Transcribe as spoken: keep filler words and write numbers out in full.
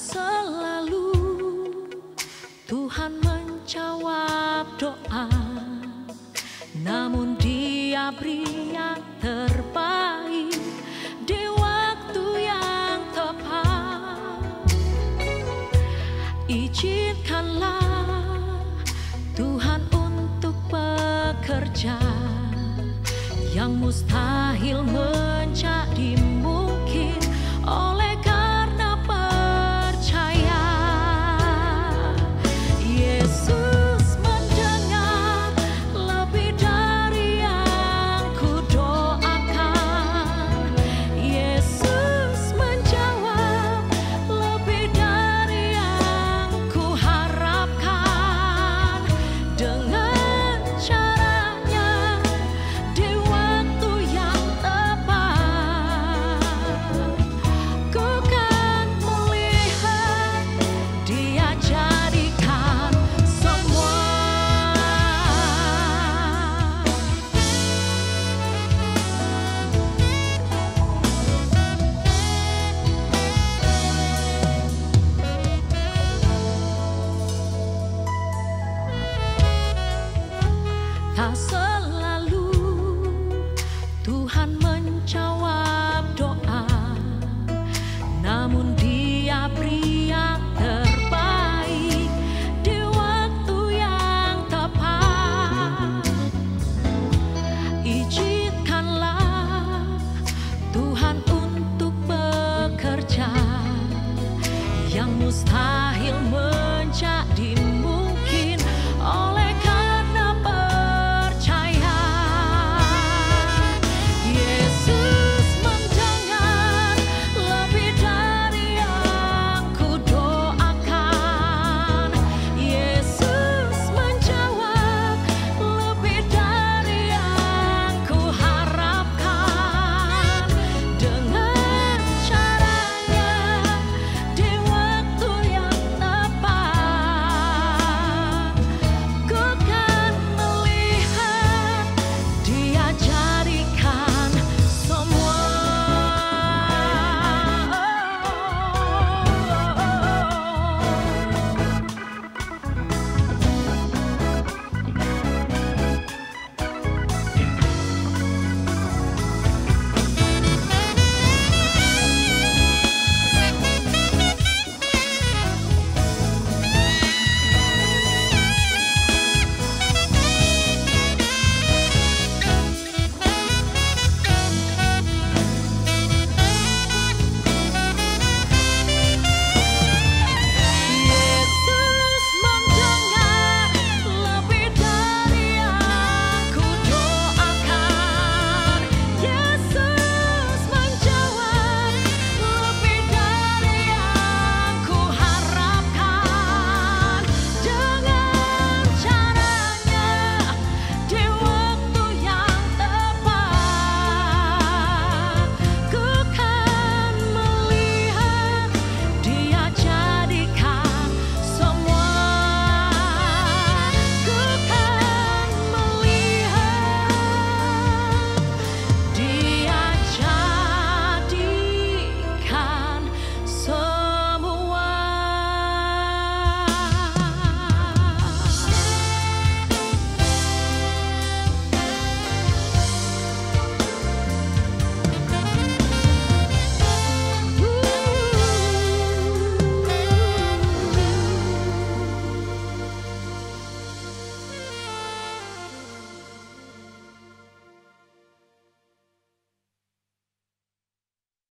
selalu Tuhan menjawab doa, namun Dia beri yang terbaik di waktu yang tepat. Izinkanlah Tuhan untuk bekerja, yang mustahil menjadi mungkin oleh karena percaya. Yesus mendengar lebih dari yang kudoakan. Yesus menjawab lebih dari yang kuharapkan. Dengan caranya di waktu yang tepat, ku kan melihat Dia jadikan semua. Tak